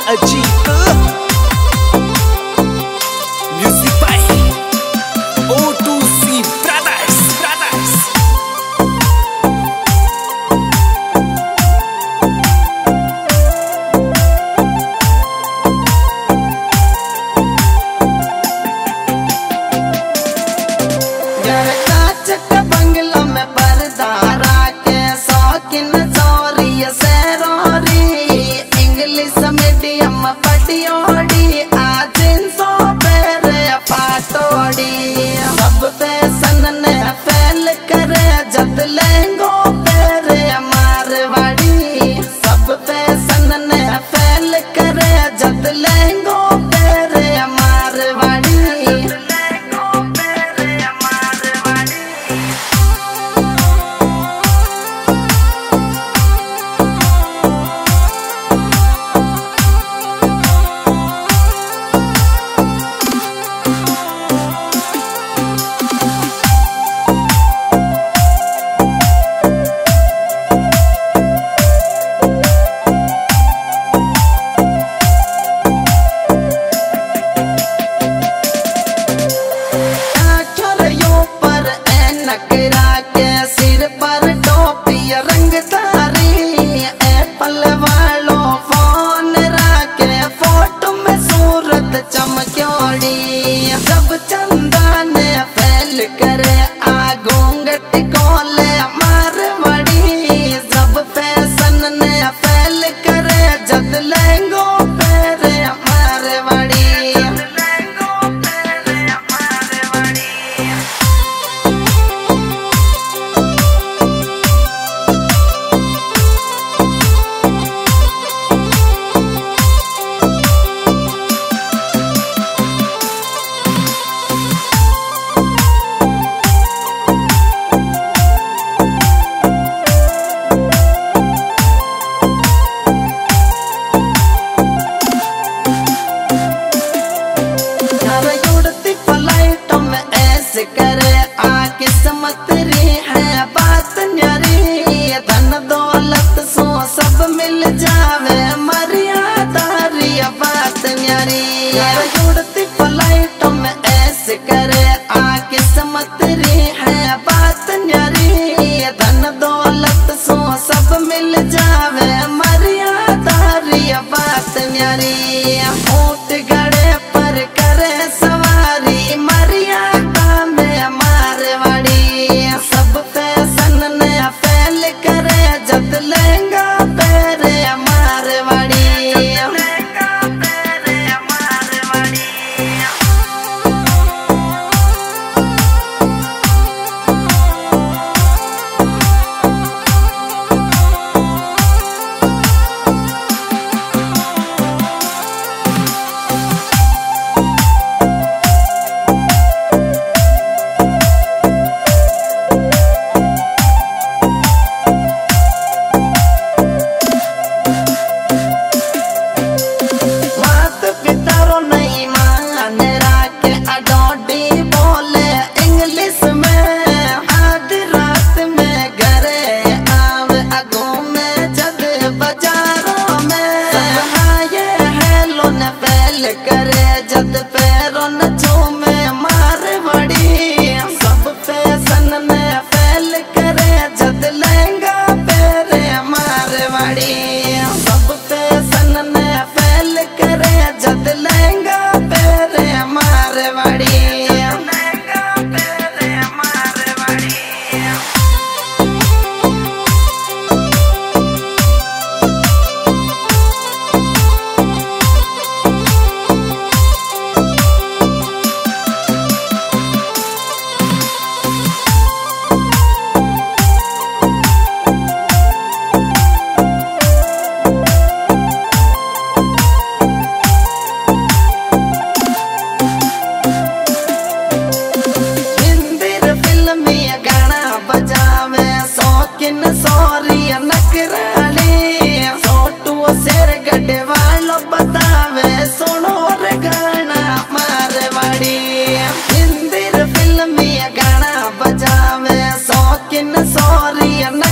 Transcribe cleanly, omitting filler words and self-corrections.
Ajit music by O2C brothers. बंगला में परदारा के शौकीन चोरी से रोरी इंग्लिश मीडियम पटियोड़ी आज सो पेरे फाटोड़ी सब फैशन ने फैल करे जद लेंगो पेरे मारवाड़ी सब फैशन ने फैल करे जद लेंगो पेरे मारवाड़ी। सिर पर टोपी रंगदारी एप्पल वालों फोन राके फोटो में सूरत चमक्योड़ी जब चंदा ने फैल करे आगूंगट कोले मारवाड़ी सब फैशन ने फैल करे जद लेंगो पेरे मारवाड़ी। करे आ किस्मत री है बात न्यारी धन दौलत सो सब मिल जावे मर्यादा री बात न्यारी जुड़ती फ्लाइट में ऐसे करे आ किस्मत री है बात न्यारी धन दौलत सो सब मिल जावे मर्यादा री बात न्यारी। ऊंट गड़े पर करे सवारी मर्यादा सब फैशन ने फैल करे जद लेंगा पेरे मारवाड़ी। करे जद पैरों न झूमे मारवाड़ी सब फैशन में फैल करे जद लहंगा पेरे मारवाड़ी सब फैशन में फैल करे जद लहंगा पेरे मारवाड़ी। Sorry, I'm not